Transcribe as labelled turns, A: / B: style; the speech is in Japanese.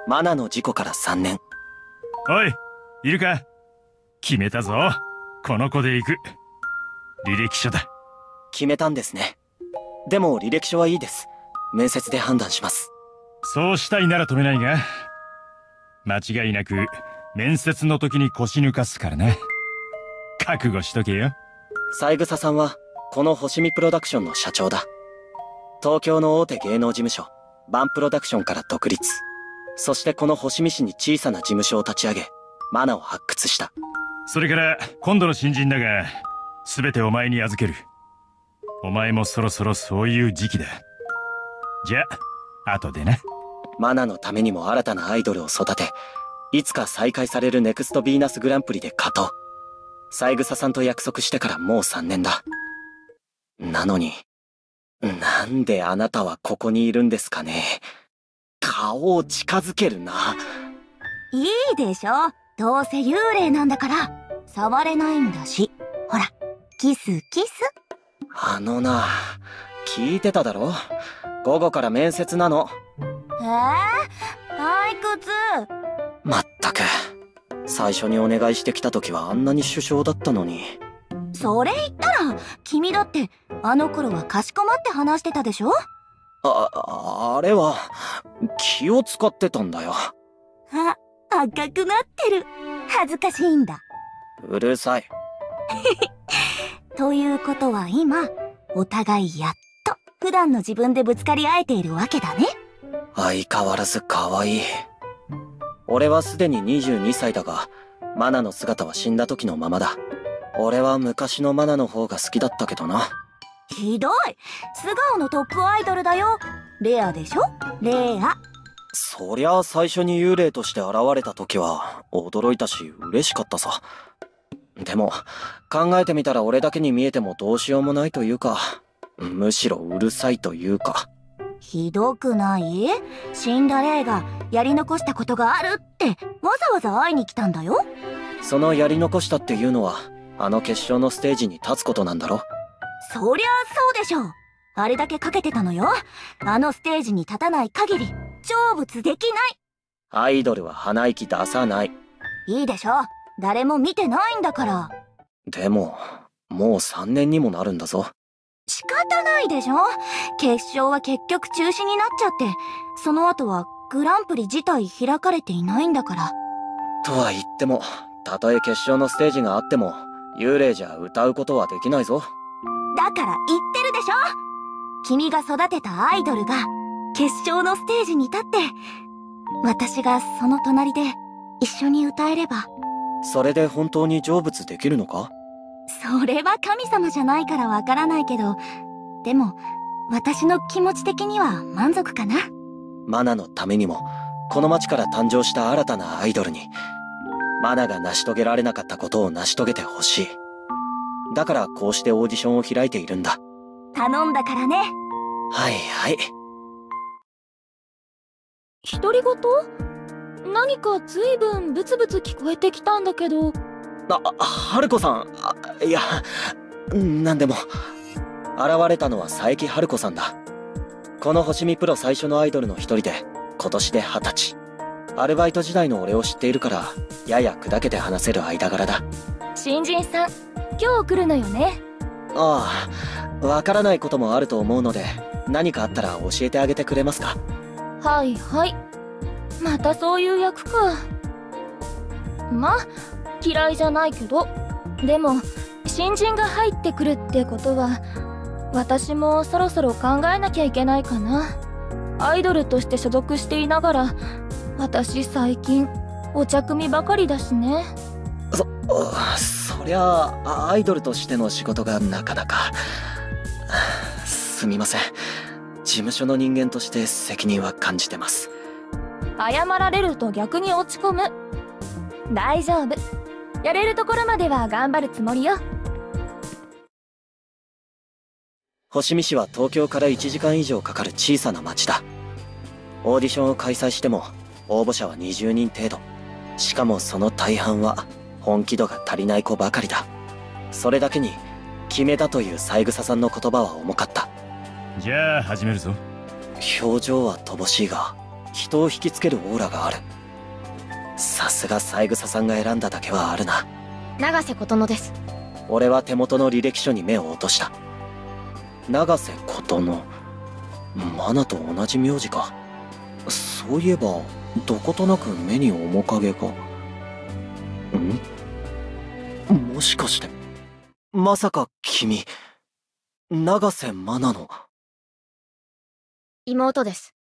A: マナの事故から3年。
B: おい、いるか？決めたぞ。この子で行く。履歴書だ。
A: 決めたんですね。でも履歴書はいいです。面接で判断します。
B: そうしたいなら止めないが、間違いなく面接の時に腰抜かすからな。覚悟しとけよ。それから今度の新人だが、全てお前に預ける。お前もそろそろそういう時期だ。じゃあ後でな。
A: マナのためにも新たなアイドルを育て、いつか再開されるネクストヴィーナスグランプリで勝とう。三枝さんと約束してからもう3年だ。なのに、なんであなたはここにいるんですかね。顔を近づけるな。
C: いいでしょ。どうせ幽霊なんだから。触れないんだし。ほら、キスキス。
A: あのな、聞いてただろ？午後から面接なの。
C: 退屈。
A: まったく。最初にお願いしてきた時はあんなに殊勝だったのに。
C: それ言ったら、君だってあの頃はかしこまって話してたでしょ？
A: あれは、気を使ってたんだよ。
C: 赤くなってる。恥ずかしいんだ。
A: うるさい。
C: ということは今、お互いやっと普段の自分でぶつかり合えているわけだね。
A: 相変わらず可愛い。俺はすでに22歳だが、マナの姿は死んだ時のままだ。俺は昔のマナの方が好きだったけどな。
C: ひどい。素顔のトップアイドルだよ。レアでしょ？レア。
A: そりゃあ最初に幽霊として現れた時は驚いたし嬉しかったさ。でも考えてみたら俺だけに見えてもどうしようもないというか、むしろうるさいというか。
C: ひどくない？死んだ霊がやり残したことがあるってわざわざ会いに来たんだよ。
A: そのやり残したっていうのはあの決勝のステージに立つことなんだろ。
C: そりゃそうでしょう。あれだけかけてたのよ。あのステージに立たない限り成仏できない。
A: アイドルは鼻息出さない。
C: いいでしょ。誰も見てないんだから。
A: でももう3年にもなるんだぞ。
C: 仕方ないでしょ。決勝は結局中止になっちゃって、その後はグランプリ自体開かれていないんだから。
A: とは言っても、たとえ決勝のステージがあっても幽霊じゃ歌うことはできないぞ。
C: だから言ってるでしょ。君が育てたアイドルが決勝のステージに立って、私がその隣で一緒に歌えれば。
A: それで本当に成仏できるのか？
C: それは神様じゃないからわからないけど、でも私の気持ち的には満足かな。
A: マナのためにも、この街から誕生した新たなアイドルにマナが成し遂げられなかったことを成し遂げてほしい。だからこうしてオーディションを開いているんだ。
C: 頼んだからね。
A: はいはい。
D: 独り言？何かずいぶんブツブツ聞こえてきたんだけど。
A: 春子さん。いや、なんでも。現れたのは佐伯春子さんだ。この星見プロ最初のアイドルの一人で、今年で20歳。アルバイト時代の俺を知っているから、やや砕けて話せる間柄だ。
D: 新人さん、今日来るのよね。
A: ああ、わからないこともあると思うので、何かあったら教えてあげてくれますか？
D: はいはい。またそういう役か。ま、嫌いじゃないけど。でも、新人が入ってくるってことは、私もそろそろ考えなきゃいけないかな。アイドルとして所属していながら、私最近、お茶組ばかりだしね。
A: そりゃあ、アイドルとしての仕事がなかなか。すみません。事務所の人間として責任は感じてます。
D: 謝られると逆に落ち込む。大丈夫。やれるところまでは頑張るつもりよ。
A: 星見市は東京から1時間以上かかる小さな町だ。オーディションを開催しても応募者は20人程度。しかもその大半は本気度が足りない子ばかりだ。それだけに決めたという三枝さんの言葉は重かった。
B: じゃあ始めるぞ。
A: 表情は乏しいが人を引きつけるオーラがある。さすが三枝さんが選んだだけはあるな。
D: 永瀬琴乃です。
A: 俺は手元の履歴書に目を落とした。永瀬琴乃、マナと同じ名字か。そういえばどことなく目に面影が。もしかして、まさか君、永瀬マナの。
D: 妹です。